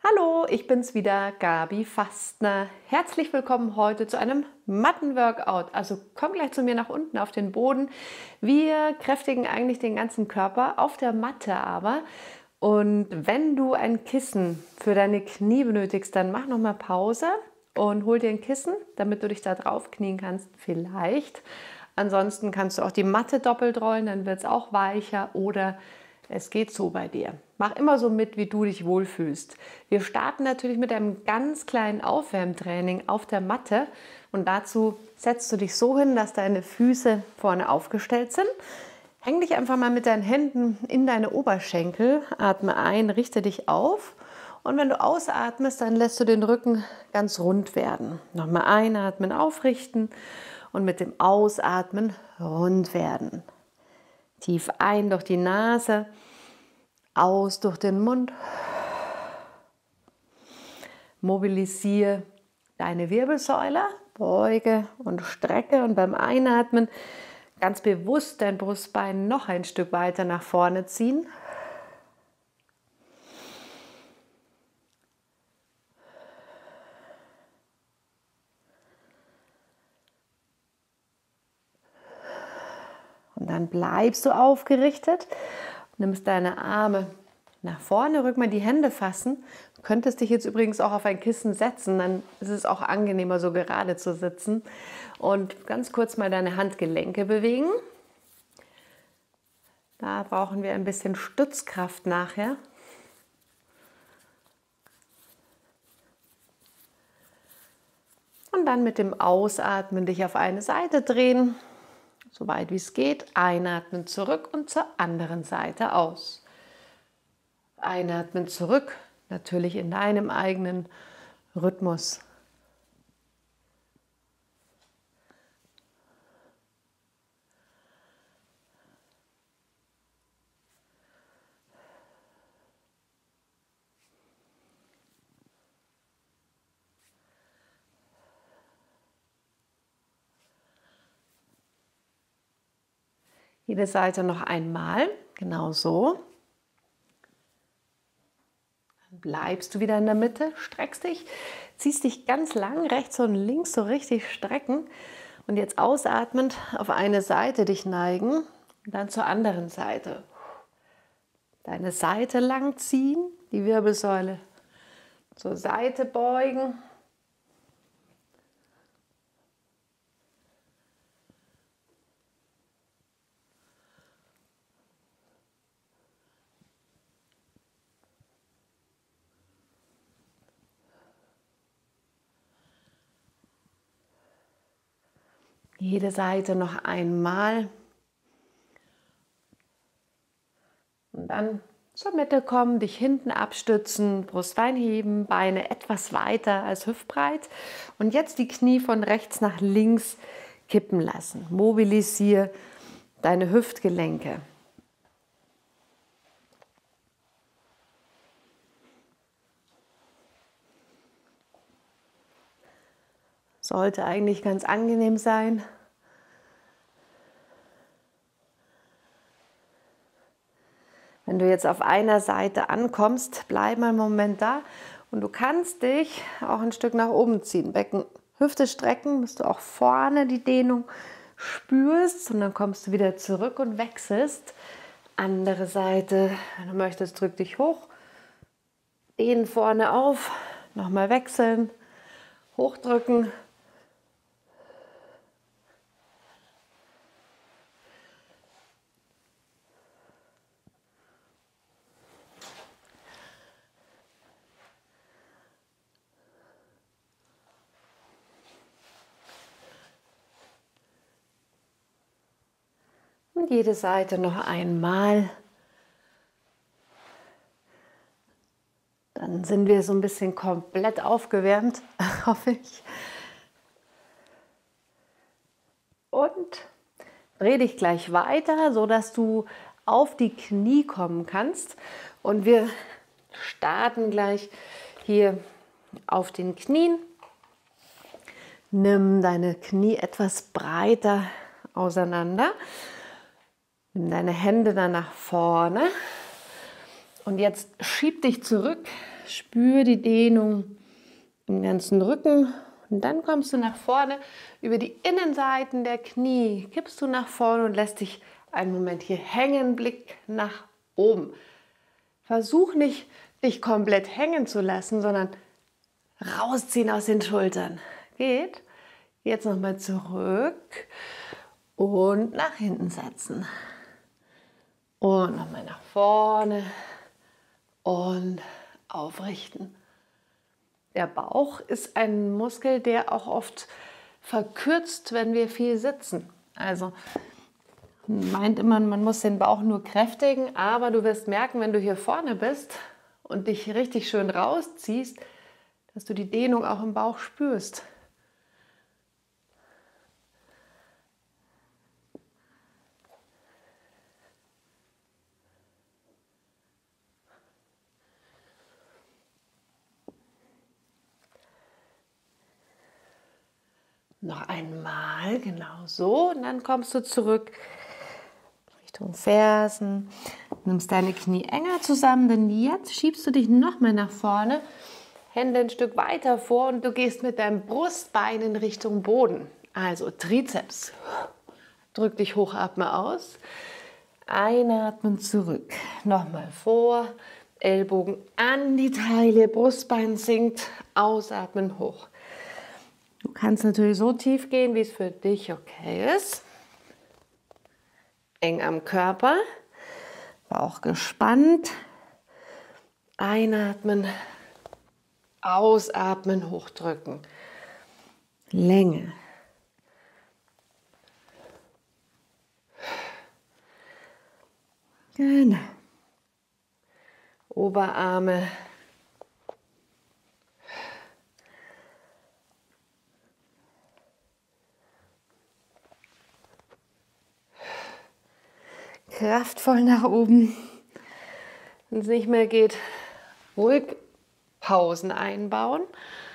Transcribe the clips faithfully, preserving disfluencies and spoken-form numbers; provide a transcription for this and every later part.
Hallo, ich bin's wieder, Gabi Fastner. Herzlich willkommen heute zu einem Matten-Workout. Also komm gleich zu mir nach unten auf den Boden. Wir kräftigen eigentlich den ganzen Körper auf der Matte aber. Und wenn du ein Kissen für deine Knie benötigst, dann mach nochmal Pause und hol dir ein Kissen, damit du dich da drauf knien kannst, vielleicht. Ansonsten kannst du auch die Matte doppelt rollen, dann wird es auch weicher oder es geht so bei dir. Mach immer so mit, wie du dich wohlfühlst. Wir starten natürlich mit einem ganz kleinen Aufwärmtraining auf der Matte und dazu setzt du dich so hin, dass deine Füße vorne aufgestellt sind. Häng dich einfach mal mit deinen Händen in deine Oberschenkel, atme ein, richte dich auf und wenn du ausatmest, dann lässt du den Rücken ganz rund werden. Nochmal einatmen, aufrichten und mit dem Ausatmen rund werden. Tief ein durch die Nase, aus durch den Mund. Mobilisiere deine Wirbelsäule, beuge und strecke und beim Einatmen ganz bewusst dein Brustbein noch ein Stück weiter nach vorne ziehen. Und dann bleibst du aufgerichtet, nimmst deine Arme nach vorne, rück mal die Hände fassen. Du könntest dich jetzt übrigens auch auf ein Kissen setzen, dann ist es auch angenehmer, so gerade zu sitzen. Und ganz kurz mal deine Handgelenke bewegen. Da brauchen wir ein bisschen Stützkraft nachher. Und dann mit dem Ausatmen dich auf eine Seite drehen. So weit wie es geht, einatmen zurück und zur anderen Seite aus. Einatmen zurück, natürlich in deinem eigenen Rhythmus. Jede Seite noch einmal, genau so. Dann bleibst du wieder in der Mitte, streckst dich, ziehst dich ganz lang rechts und links so richtig strecken und jetzt ausatmend auf eine Seite dich neigen und dann zur anderen Seite. Deine Seite lang ziehen, die Wirbelsäule zur Seite beugen. Jede Seite noch einmal. Und dann zur Mitte kommen, dich hinten abstützen, Brustbein heben, Beine etwas weiter als hüftbreit. Und jetzt die Knie von rechts nach links kippen lassen. Mobilisiere deine Hüftgelenke. Sollte eigentlich ganz angenehm sein. Wenn du jetzt auf einer Seite ankommst, bleib mal einen Moment da und du kannst dich auch ein Stück nach oben ziehen. Becken, Hüfte strecken, bis du auch vorne die Dehnung spürst und dann kommst du wieder zurück und wechselst. Andere Seite, wenn du möchtest, drück dich hoch, dehnen vorne auf, nochmal wechseln, hochdrücken. Und jede Seite noch einmal. Dann sind wir so ein bisschen komplett aufgewärmt, hoffe ich. Und dreh dich gleich weiter, sodass du auf die Knie kommen kannst. Und wir starten gleich hier auf den Knien. Nimm deine Knie etwas breiter auseinander. Deine Hände dann nach vorne und jetzt schieb dich zurück spür die Dehnung im ganzen Rücken. Und dann kommst du nach vorne über die Innenseiten der Knie. Kippst du nach vorne und lässt dich einen Moment hier hängen, Blick nach oben. Versuch nicht, dich komplett hängen zu lassen, sondern rausziehen aus den Schultern. Geht. Jetzt nochmal zurück und nach hinten setzen. Und nochmal nach vorne und aufrichten. Der Bauch ist ein Muskel, der auch oft verkürzt, wenn wir viel sitzen. Also meint immer, man muss den Bauch nur kräftigen, aber du wirst merken, wenn du hier vorne bist und dich richtig schön rausziehst, dass du die Dehnung auch im Bauch spürst. Noch einmal, genau so. Und dann kommst du zurück Richtung Fersen. Nimmst deine Knie enger zusammen, denn jetzt schiebst du dich nochmal nach vorne. Hände ein Stück weiter vor und du gehst mit deinem Brustbein in Richtung Boden. Also Trizeps. Drück dich hoch, atme aus. Einatmen zurück. Nochmal vor. Ellbogen an die Taille, Brustbein sinkt. Ausatmen hoch. Du kannst natürlich so tief gehen, wie es für dich okay ist. Eng am Körper, Bauch gespannt. Einatmen, ausatmen, hochdrücken. Länge. Genau. Oberarme. Kraftvoll nach oben. Wenn es nicht mehr geht, ruhig Pausen einbauen.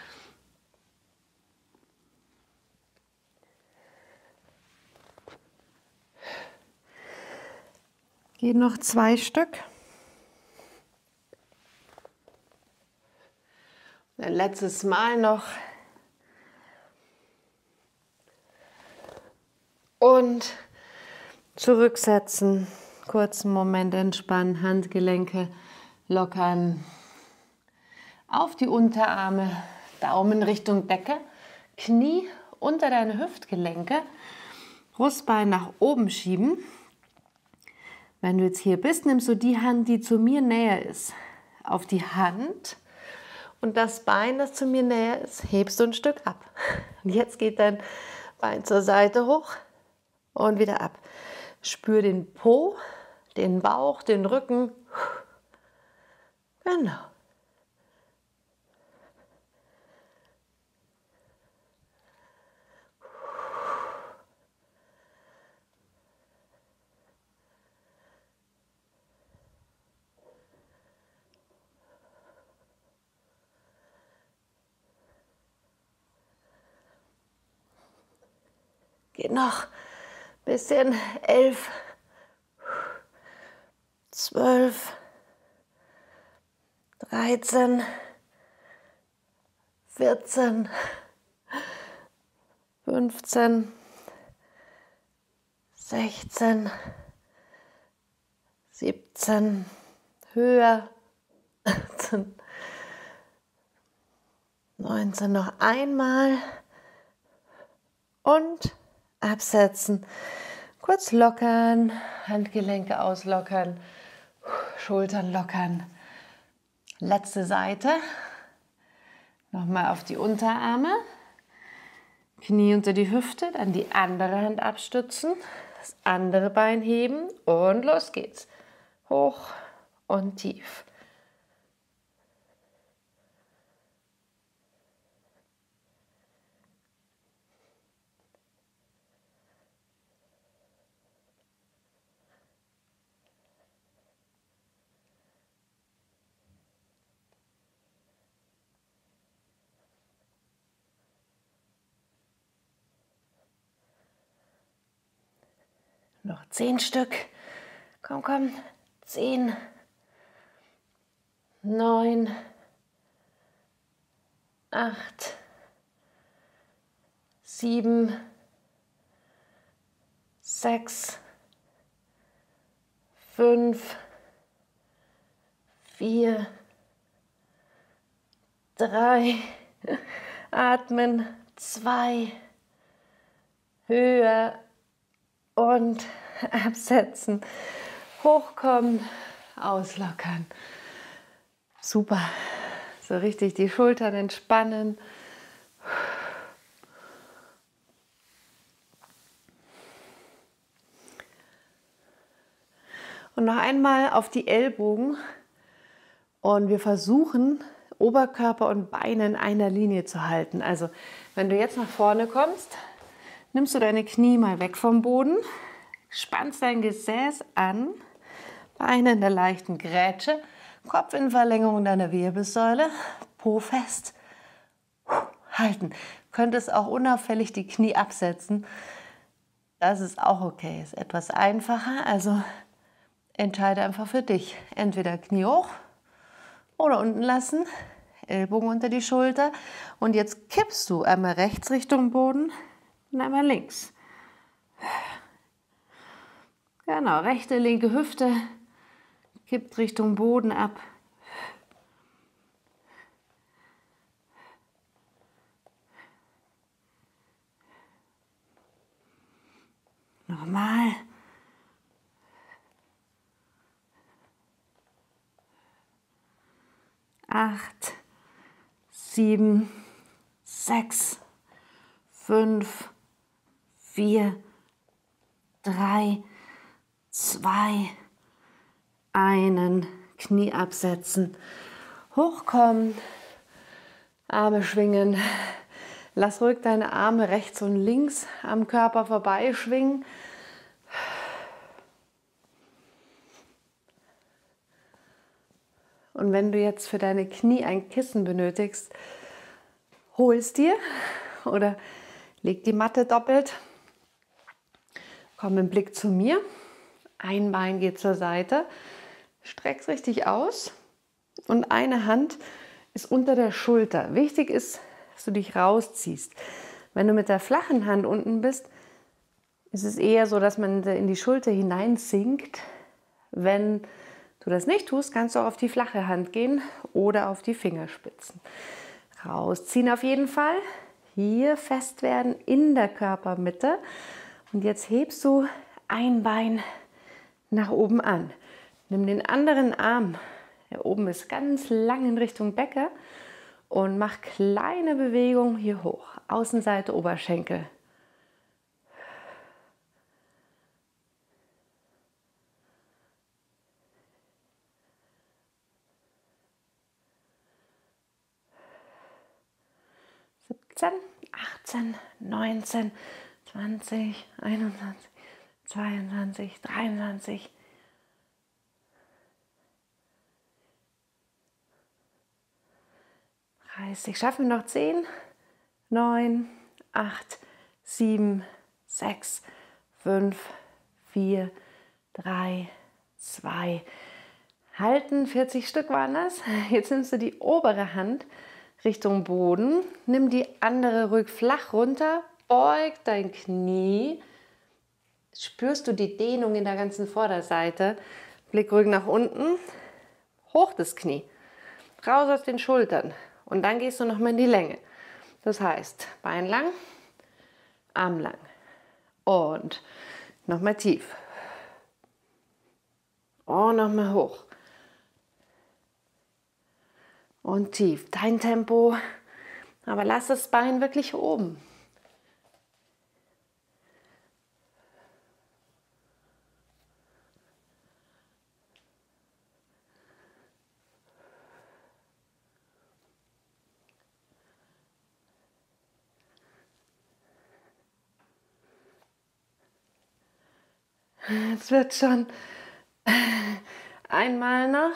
Geht noch zwei Stück. Ein letztes Mal noch. Und zurücksetzen, kurzen Moment entspannen, Handgelenke lockern, auf die Unterarme, Daumen Richtung Decke, Knie unter deine Hüftgelenke, Brustbein nach oben schieben. Wenn du jetzt hier bist, nimmst du die Hand, die zu mir näher ist, auf die Hand und das Bein, das zu mir näher ist, hebst du ein Stück ab. Und jetzt geht dein Bein zur Seite hoch und wieder ab. Spür den Po, den Bauch, den Rücken. Genau. Geht noch. Bisschen. Elf. Zwölf. Dreizehn. Vierzehn. Fünfzehn. Sechzehn. Siebzehn. Höher. neunzehn. Noch einmal. Und absetzen. Kurz lockern. Handgelenke auslockern. Schultern lockern. Letzte Seite. Nochmal auf die Unterarme. Knie unter die Hüfte. Dann die andere Hand abstützen. Das andere Bein heben. Und los geht's. Hoch und tief. Noch zehn Stück. Komm, komm. Zehn. Neun. acht, sieben, sechs, fünf, vier, drei, atmen, zwei, höher und absetzen, hochkommen, auslockern. Super, so richtig die Schultern entspannen. Und noch einmal auf die Ellbogen und wir versuchen, Oberkörper und Beine in einer Linie zu halten. Also wenn du jetzt nach vorne kommst, nimmst du deine Knie mal weg vom Boden, spannst dein Gesäß an, Beine in der leichten Grätsche, Kopf in Verlängerung deiner Wirbelsäule, Po fest, halten. Könntest auch unauffällig die Knie absetzen. Das ist auch okay, ist etwas einfacher, also entscheide einfach für dich. Entweder Knie hoch oder unten lassen, Ellbogen unter die Schulter und jetzt kippst du einmal rechts Richtung Boden und einmal links. Genau, rechte, linke Hüfte kippt Richtung Boden ab. Nochmal. Acht, sieben, sechs, fünf, vier, drei, zwei, einen, Knie absetzen, hochkommen, Arme schwingen, lass ruhig deine Arme rechts und links am Körper vorbeischwingen. Und wenn du jetzt für deine Knie ein Kissen benötigst, hol es dir oder leg die Matte doppelt. Komm im Blick zu mir. Ein Bein geht zur Seite. Streck's richtig aus. Und eine Hand ist unter der Schulter. Wichtig ist, dass du dich rausziehst. Wenn du mit der flachen Hand unten bist, ist es eher so, dass man in die Schulter hineinsinkt. Wenn du das nicht tust, kannst du auch auf die flache Hand gehen oder auf die Fingerspitzen. Rausziehen auf jeden Fall. Hier fest werden in der Körpermitte. Und jetzt hebst du ein Bein nach oben an. Nimm den anderen Arm, der oben ist, ganz lang in Richtung Decke und mach kleine Bewegungen hier hoch. Außenseite Oberschenkel. siebzehn, achtzehn, neunzehn, zwanzig, einundzwanzig, zweiundzwanzig, dreiundzwanzig. dreißig. Schaffen wir noch zehn, neun, acht, sieben, sechs, fünf, vier, drei, zwei. Halten, vierzig Stück waren das. Jetzt nimmst du die obere Hand Richtung Boden, nimm die andere ruhig flach runter, beug dein Knie, spürst du die Dehnung in der ganzen Vorderseite, Blick ruhig nach unten, hoch das Knie, raus aus den Schultern und dann gehst du nochmal in die Länge. Das heißt, Bein lang, Arm lang und nochmal tief und nochmal hoch. Und tief, dein Tempo, aber lass das Bein wirklich oben. Jetzt wird schon. Einmal noch.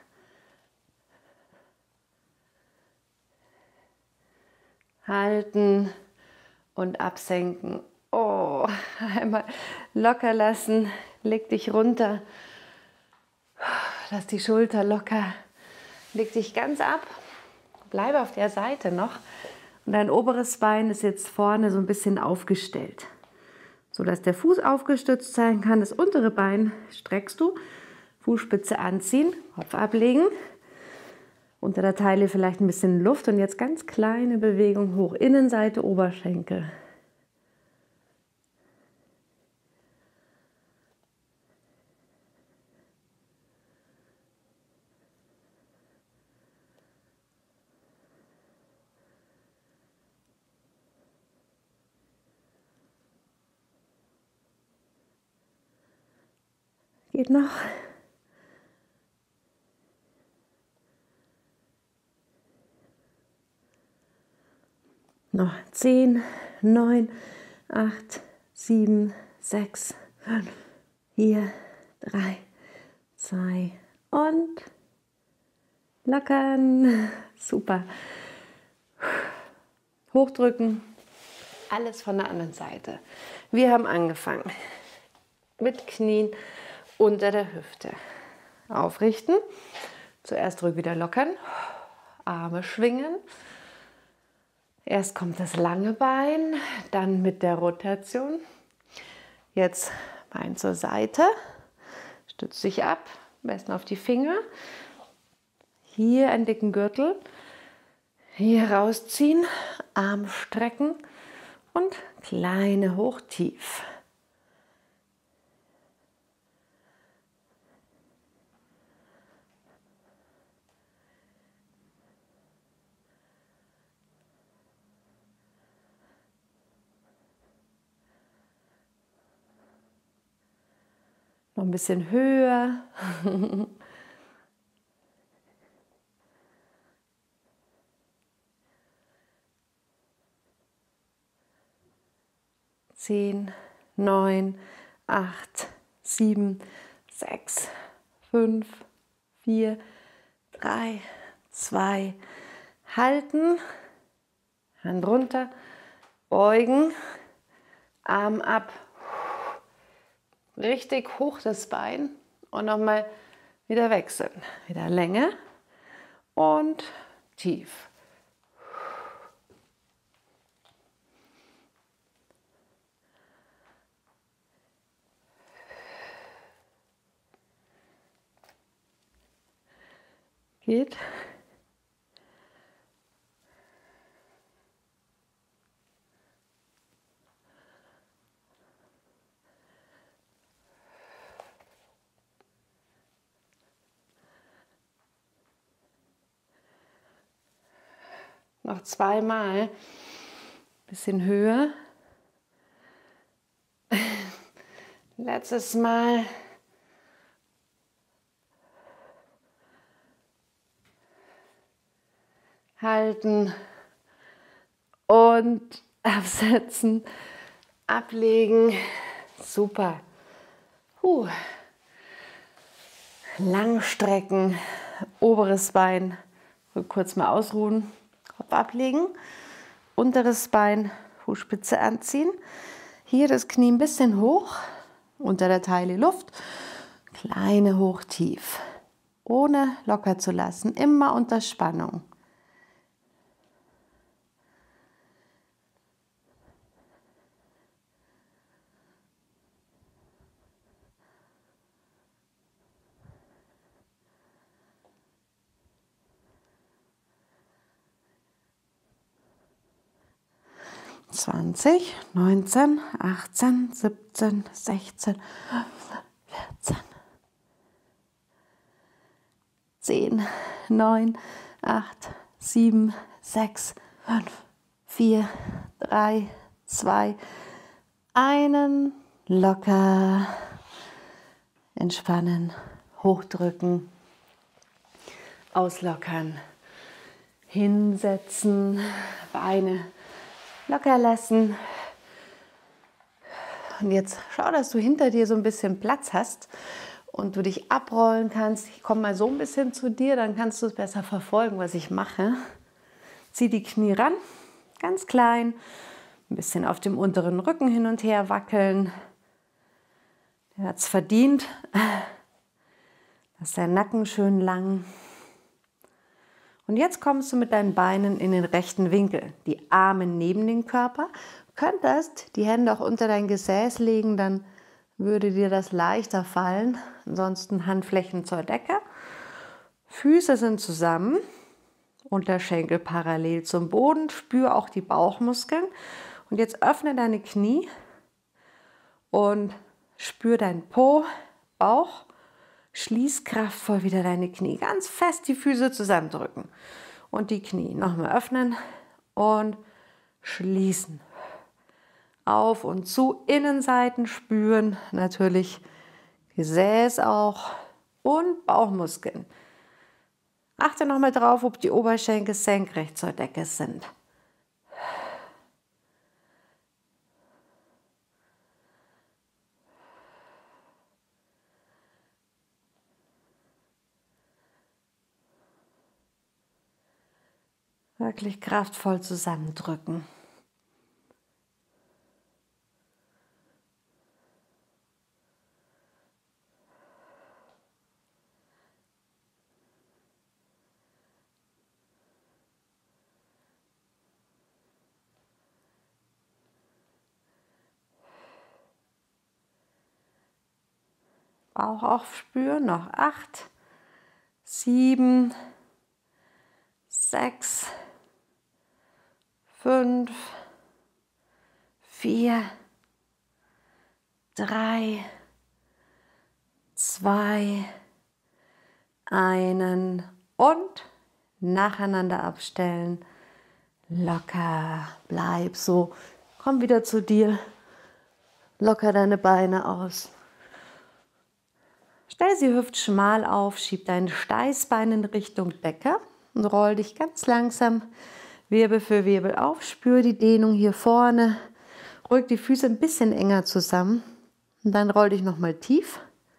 Halten und absenken. Oh, einmal locker lassen. Leg dich runter. Lass die Schulter locker. Leg dich ganz ab. bleibe auf der Seite noch. Und dein oberes Bein ist jetzt vorne so ein bisschen aufgestellt, sodass der Fuß aufgestützt sein kann. Das untere Bein streckst du, Fußspitze anziehen, Kopf ablegen. Unter der Taille vielleicht ein bisschen Luft und jetzt ganz kleine Bewegung hoch, Innenseite, Oberschenkel. Geht noch. Noch zehn, neun, acht, sieben, sechs, fünf, vier, drei, zwei und lockern. Super. Hochdrücken. Alles von der anderen Seite. Wir haben angefangen mit Knien unter der Hüfte. Aufrichten. Zuerst ruhig wieder lockern. Arme schwingen. Erst kommt das lange Bein, dann mit der Rotation. Jetzt Bein zur Seite. Stütz dich ab, am besten auf die Finger. Hier einen dicken Gürtel. Hier rausziehen, Arm strecken und kleine Hoch-Tief. Noch ein bisschen höher. Zehn, neun, acht, sieben, sechs, fünf, vier, drei, zwei, halten, Hand runter, beugen, Arm ab. Richtig hoch das Bein und nochmal wieder wechseln. Wieder Länge und tief. Geht. Noch zweimal. Bisschen höher. Letztes Mal. Halten und absetzen, ablegen. Super. Puh. Lang strecken, oberes Bein kurz mal ausruhen, Kopf ablegen, unteres Bein, Fußspitze anziehen. Hier das Knie ein bisschen hoch, unter der Taille Luft, kleine Hoch-Tief, ohne locker zu lassen, immer unter Spannung. zwanzig, neunzehn, achtzehn, siebzehn, sechzehn, vierzehn, zehn, neun, acht, sieben, sechs, fünf, vier, drei, zwei, eins, locker, entspannen, hochdrücken, auslockern, hinsetzen, Beine locker lassen. Und jetzt schau, dass du hinter dir so ein bisschen Platz hast und du dich abrollen kannst. Ich komme mal so ein bisschen zu dir, dann kannst du es besser verfolgen, was ich mache. Zieh die Knie ran, ganz klein, ein bisschen auf dem unteren Rücken hin und her wackeln. Der hat es verdient. Lass deinen Nacken schön lang. Und jetzt kommst du mit deinen Beinen in den rechten Winkel. Die Arme neben den Körper. Du könntest die Hände auch unter dein Gesäß legen, dann würde dir das leichter fallen. Ansonsten Handflächen zur Decke. Füße sind zusammen. Unterschenkel parallel zum Boden. Spür auch die Bauchmuskeln. Und jetzt öffne deine Knie und spür deinen Po, Bauch. Schließ kraftvoll wieder deine Knie. Ganz fest die Füße zusammendrücken. Und die Knie nochmal öffnen und schließen. Auf und zu, Innenseiten spüren. Natürlich Gesäß auch und Bauchmuskeln. Achte nochmal drauf, ob die Oberschenkel senkrecht zur Decke sind. Wirklich kraftvoll zusammendrücken. Bauch aufspüren, noch acht, sieben, sechs, fünf, vier, drei, zwei, einen und nacheinander abstellen. Locker, bleib so. Komm wieder zu dir. Locker deine Beine aus. Stell sie hüftschmal auf, schieb dein Steißbein in Richtung Decke und roll dich ganz langsam Wirbel für Wirbel auf. Spür die Dehnung hier vorne. Rück die Füße ein bisschen enger zusammen und dann roll dich nochmal tief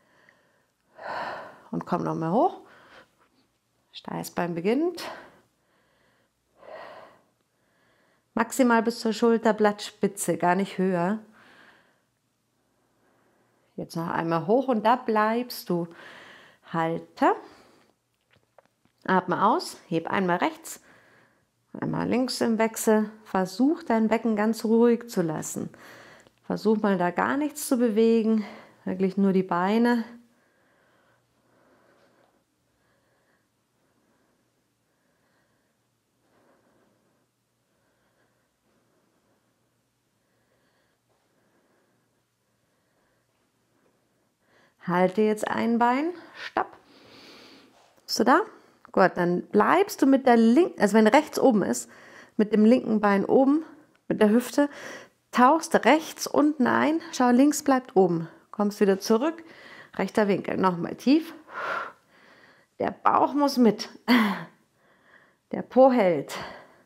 und komm nochmal hoch. Steißbein beginnt. Maximal bis zur Schulterblattspitze, gar nicht höher. Jetzt noch einmal hoch und da bleibst du. Halte. Atme aus. Heb einmal rechts, einmal links im Wechsel. Versuch dein Becken ganz ruhig zu lassen. Versuch mal da gar nichts zu bewegen. Wirklich nur die Beine. Halte jetzt ein Bein, stopp. Bist du da? Gut, dann bleibst du mit der linken, also wenn rechts oben ist, mit dem linken Bein oben, mit der Hüfte, tauchst rechts unten ein, schau, links bleibt oben. Kommst wieder zurück, rechter Winkel, nochmal tief. Der Bauch muss mit, der Po hält.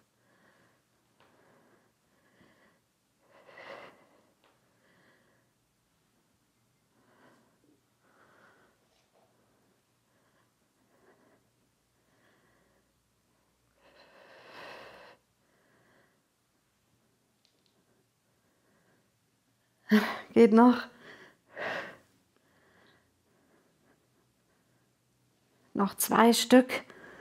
Geht noch. Noch zwei Stück.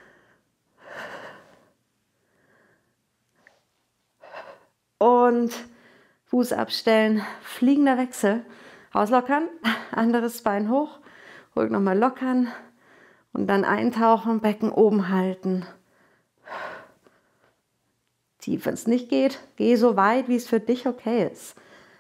Und Fuß abstellen. Fliegender Wechsel. Auslockern. Anderes Bein hoch. Ruhig nochmal lockern. Und dann eintauchen. Becken oben halten. Tief, wenn es nicht geht, geh so weit, wie es für dich okay ist.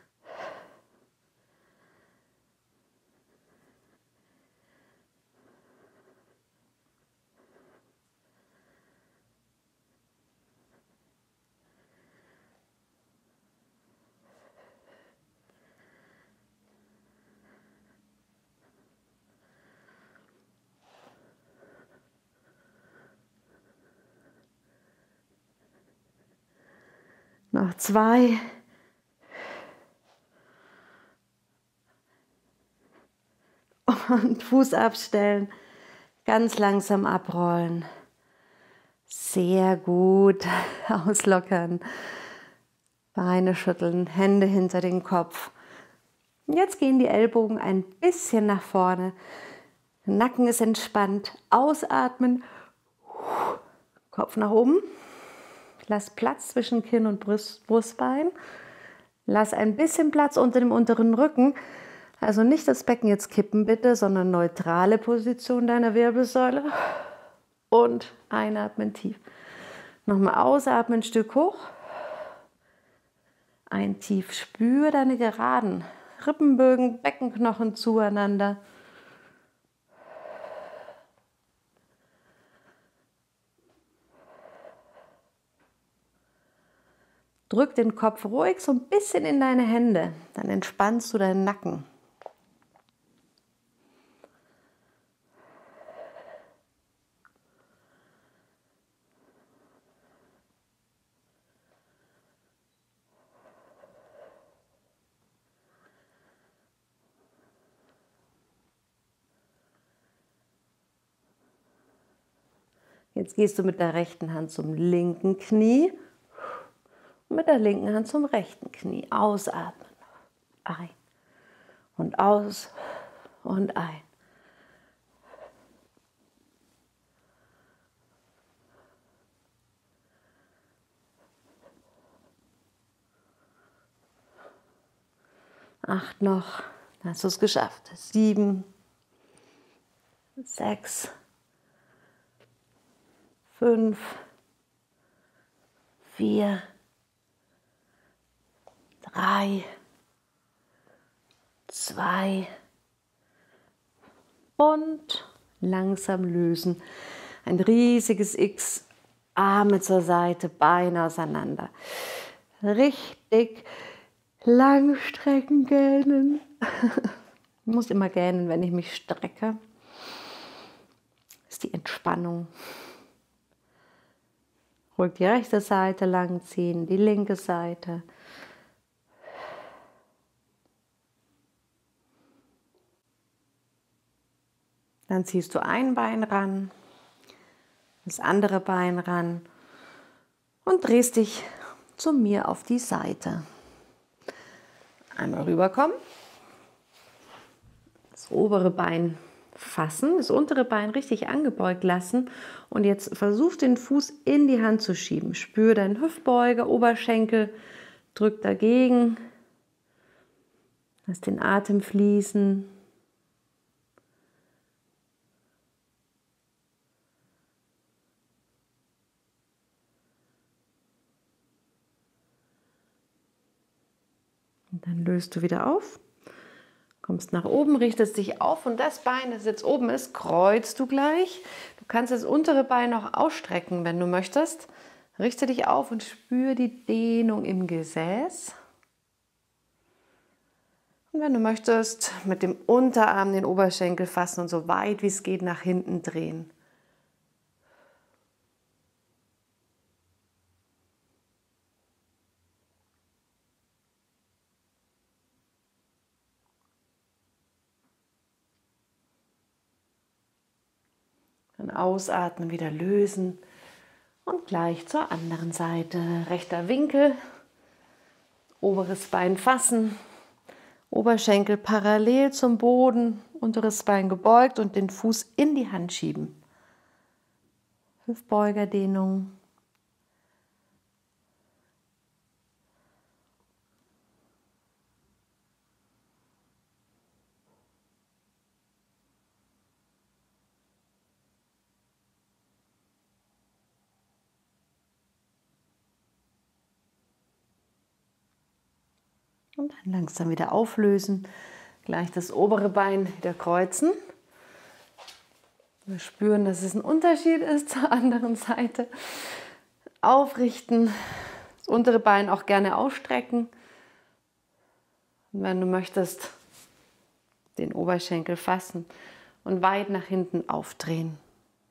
Noch zwei. Und Fuß abstellen. Ganz langsam abrollen. Sehr gut. Auslockern. Beine schütteln. Hände hinter den Kopf. Jetzt gehen die Ellbogen ein bisschen nach vorne. Der Nacken ist entspannt. Ausatmen. Kopf nach oben. Lass Platz zwischen Kinn und Brust, Brustbein. Lass ein bisschen Platz unter dem unteren Rücken. Also nicht das Becken jetzt kippen bitte, sondern neutrale Position deiner Wirbelsäule. Und einatmen tief. Nochmal ausatmen, ein Stück hoch. Ein tief. Spür deine geraden Rippenbögen, Beckenknochen zueinander. Drück den Kopf ruhig so ein bisschen in deine Hände. Dann entspannst du deinen Nacken. Jetzt gehst du mit der rechten Hand zum linken Knie und mit der linken Hand zum rechten Knie. Ausatmen. Ein und aus und ein. Acht noch. Dann hast du es geschafft. Sieben, sechs, fünf, vier, drei, zwei und langsam lösen. Ein riesiges X, Arme zur Seite, Beine auseinander. Richtig lang strecken, gähnen. Ich muss immer gähnen, wenn ich mich strecke. Das ist die Entspannung. Ruhig die rechte Seite lang ziehen, die linke Seite. Dann ziehst du ein Bein ran, das andere Bein ran und drehst dich zu mir auf die Seite. Einmal rüberkommen, das obere Bein fassen, das untere Bein richtig angebeugt lassen und jetzt versuch den Fuß in die Hand zu schieben. Spür deinen Hüftbeuger, Oberschenkel, drück dagegen, lass den Atem fließen. Und dann löst du wieder auf, kommst nach oben, richtest dich auf und das Bein, das jetzt oben ist, kreuzt du gleich. Du kannst das untere Bein noch ausstrecken, wenn du möchtest. Richte dich auf und spür die Dehnung im Gesäß. Und wenn du möchtest, mit dem Unterarm den Oberschenkel fassen und so weit wie es geht nach hinten drehen. Dann ausatmen, wieder lösen und gleich zur anderen Seite. Rechter Winkel, oberes Bein fassen, Oberschenkel parallel zum Boden, unteres Bein gebeugt und den Fuß in die Hand schieben. Hüftbeugerdehnung. Und dann langsam wieder auflösen. Gleich das obere Bein wieder kreuzen. Wir spüren, dass es ein Unterschied ist zur anderen Seite. Aufrichten. Das untere Bein auch gerne ausstrecken. Und wenn du möchtest, den Oberschenkel fassen und weit nach hinten aufdrehen.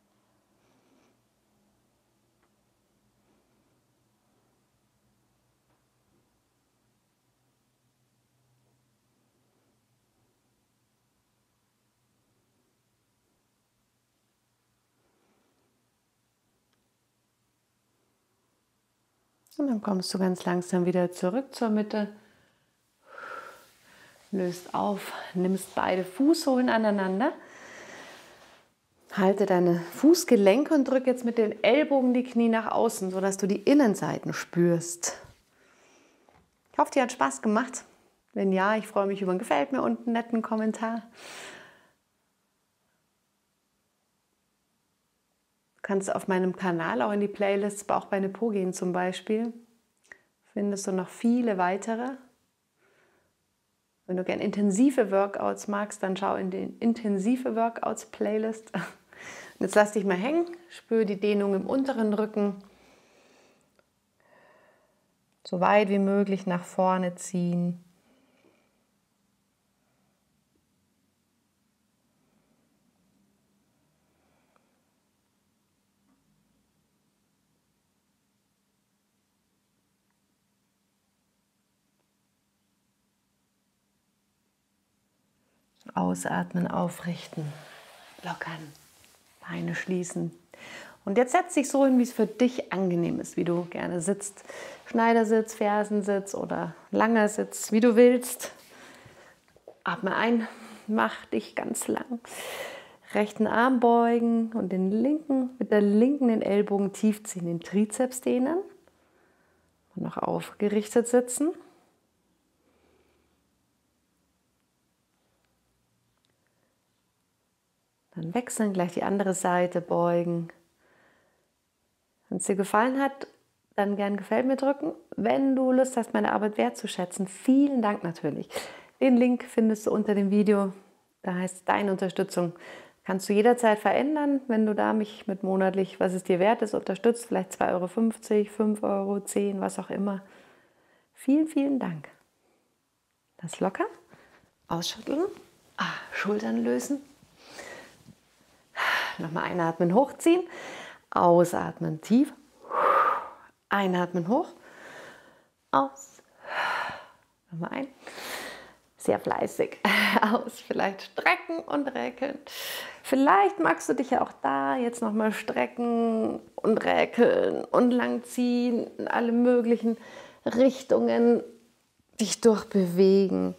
Und dann kommst du ganz langsam wieder zurück zur Mitte. Löst auf, nimmst beide Fußsohlen aneinander. Halte deine Fußgelenke und drück jetzt mit den Ellbogen die Knie nach außen, sodass du die Innenseiten spürst. Ich hoffe, dir hat Spaß gemacht. Wenn ja, ich freue mich über ein Gefällt mir und einen netten Kommentar. Du kannst auf meinem Kanal auch in die Playlists Bauchbeine Po gehen zum Beispiel. Findest du noch viele weitere. Wenn du gerne intensive Workouts magst, dann schau in die intensive Workouts Playlist. Und jetzt lass dich mal hängen, spür die Dehnung im unteren Rücken. So weit wie möglich nach vorne ziehen. Ausatmen, aufrichten, lockern, Beine schließen. Und jetzt setz dich so hin, wie es für dich angenehm ist, wie du gerne sitzt. Schneidersitz, Fersensitz oder langer Sitz, wie du willst. Atme ein, mach dich ganz lang. Rechten Arm beugen und den linken, mit der linken den Ellbogen tief ziehen, den Trizeps dehnen. Und noch aufgerichtet sitzen. Dann wechseln, gleich die andere Seite beugen. Wenn es dir gefallen hat, dann gern Gefällt mir drücken. Wenn du Lust hast, meine Arbeit wertzuschätzen, vielen Dank natürlich. Den Link findest du unter dem Video. Da heißt deine Unterstützung. Kannst du jederzeit verändern, wenn du da mich mit monatlich, was es dir wert ist, unterstützt. Vielleicht zwei Euro fünfzig, fünf Euro, zehn, was auch immer. Vielen, vielen Dank. Das locker. Ausschütteln. Ah, Schultern lösen. Nochmal einatmen, hochziehen. Ausatmen, tief. Einatmen, hoch. Aus. Nochmal ein. Sehr fleißig. Aus. Vielleicht strecken und räkeln. Vielleicht magst du dich ja auch da jetzt nochmal strecken und räkeln und langziehen. In alle möglichen Richtungen dich durchbewegen.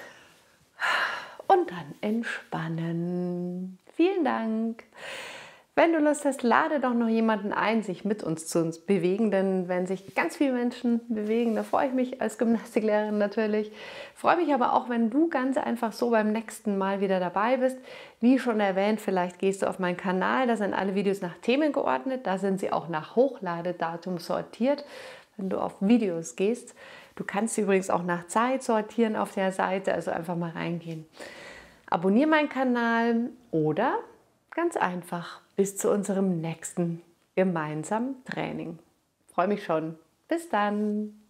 Und dann entspannen. Vielen Dank. Wenn du Lust hast, lade doch noch jemanden ein, sich mit uns zu uns bewegen, denn wenn sich ganz viele Menschen bewegen, da freue ich mich als Gymnastiklehrerin natürlich. Freue mich aber auch, wenn du ganz einfach so beim nächsten Mal wieder dabei bist. Wie schon erwähnt, vielleicht gehst du auf meinen Kanal, da sind alle Videos nach Themen geordnet, da sind sie auch nach Hochladedatum sortiert, wenn du auf Videos gehst. Du kannst sie übrigens auch nach Zeit sortieren auf der Seite, also einfach mal reingehen. Abonniere meinen Kanal oder ganz einfach bis zu unserem nächsten gemeinsamen Training. Ich freue mich schon. Bis dann!